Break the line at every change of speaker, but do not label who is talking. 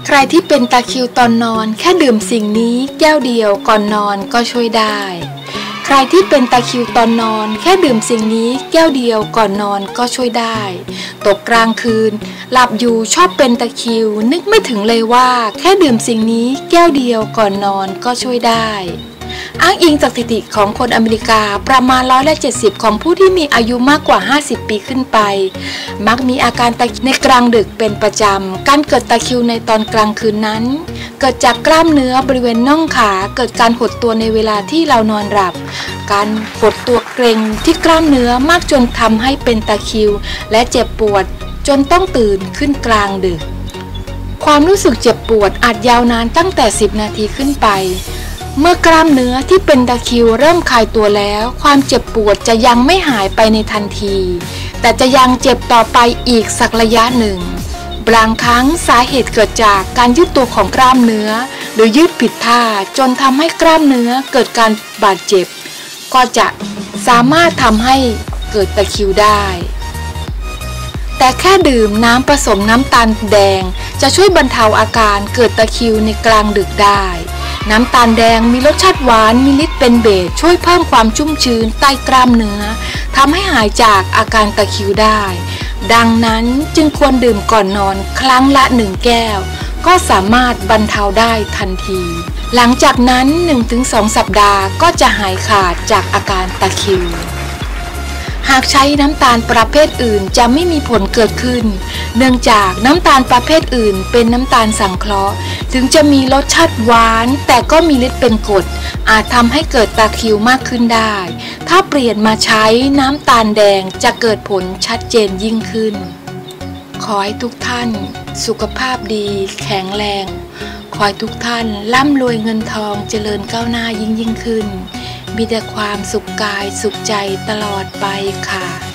ใครที่เป็นตะคริวตอนนอนแค่ดื่มสิ่งนี้แก้วเดียวก่อนนอนก็ช่วยได้ใครที่เป็นตะคริวตอนนอนแค่ดื่มสิ่งนี้แก้วเดียวก่อนนอนก็ช่วยได้ตกกลางคืนหลับอยู่ชอบเป็นตะคริวนึกไม่ถึงเลยว่าแค่ดื่มสิ่งนี้แก้วเดียวก่อนนอนก็ช่วยได้อ้างอิงจากสถิติของคนอเมริกาประมาณ170ของผู้ที่มีอายุมากกว่า50ปีขึ้นไปมักมีอาการตะคริวในกลางดึกเป็นประจำการเกิดตะคริวในตอนกลางคืนนั้นเกิดจากกล้ามเนื้อบริเวณน่องขาเกิดการหดตัวในเวลาที่เรานอนหลับการหดตัวเกร็งที่กล้ามเนื้อมากจนทำให้เป็นตะคริวและเจ็บปวดจนต้องตื่นขึ้นกลางดึกความรู้สึกเจ็บปวดอาจยาวนานตั้งแต่10นาทีขึ้นไปเมื่อกล้ามเนื้อที่เป็นตะคริวเริ่มคลายตัวแล้วความเจ็บปวดจะยังไม่หายไปในทันทีแต่จะยังเจ็บต่อไปอีกสักระยะหนึ่งบางครั้งสาเหตุเกิดจากการยืดตัวของกล้ามเนื้อหรือยืดผิดท่าจนทำให้กล้ามเนื้อเกิดการบาดเจ็บก็จะสามารถทำให้เกิดตะคริวได้แต่แค่ดื่มน้ำผสมน้ำตาลแดงจะช่วยบรรเทาอาการเกิดตะคริวในกลางดึกได้น้ำตาลแดงมีรสชาติหวานมีฤทธิ์เป็นเบสช่วยเพิ่มความชุ่มชื้นใต้กล้ามเนื้อทำให้หายจากอาการตะคริวได้ดังนั้นจึงควรดื่มก่อนนอนครั้งละ1แก้วก็สามารถบรรเทาได้ทันทีหลังจากนั้น 1-2 สัปดาห์ก็จะหายขาดจากอาการตะคริวหากใช้น้ำตาลประเภทอื่นจะไม่มีผลเกิดขึ้นเนื่องจากน้ำตาลประเภทอื่นเป็นน้ำตาลสังเคราะห์ถึงจะมีรสชาติหวานแต่ก็มีฤทธิ์เป็นกรดอาจทำให้เกิดตะคริวมากขึ้นได้ถ้าเปลี่ยนมาใช้น้ำตาลแดงจะเกิดผลชัดเจนยิ่งขึ้นขอให้ทุกท่านสุขภาพดีแข็งแรงขอให้ทุกท่านร่ำรวยเงินทองเจริญก้าวหน้ายิ่งขึ้นมีแต่ความสุขกายสุขใจตลอดไปค่ะ